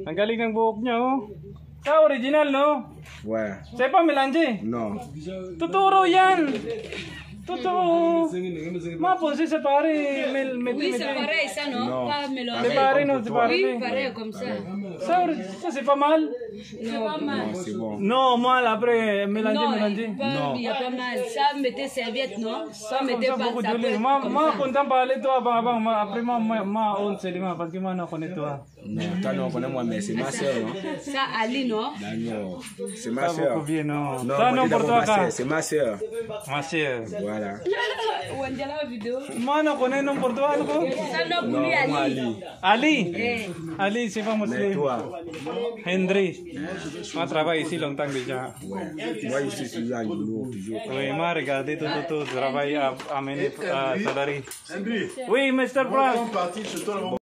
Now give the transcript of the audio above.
Ang galing ng buhok niya, oh. Sa original, no? Ouais. C'est pas mélangé? Non. Tuturo yan! Totoo! Mapo, c'est pareil. Oui, c'est pareil, ça, non? Non. Pas mélangé. C'est pareil, non? C'est pareil. Oui, pareil, comme ça. Ça, c'est pas mal? C'est pas mal. Non, c'est bon. Non, mal après, mélangé, Non, mélangé. il n'y a pas mal. Ça, mettez serviette, non? Ça, mettez Ça pas beaucoup ça. de lait. Moi, content parler toi, abang, après moi, on se dit, parce que moi, on connaît toi. Non, toi non, connais moi, mais c'est ma soeur, non? Ça, Ali, non? Non, c'est ma Ça soeur. beaucoup bien, non? Non, Ça, moi, non, pour toi, quand? c'est ma soeur. Ma soeur. Voilà. On dirait la vidéo. Moi, non, connais non pour toi, non? Ça, non, pour Non, lui, moi, Ali. Ali. Ali? Ali, c'est pas Mais musulman. toi? Henry. Moi, travaille ici longtemps déjà. Ouais. Moi, je suis toujours à Yolo, toujours. Oui, moi, regardez tout, travaille à mener à salarié. Oui, Mr. Frank.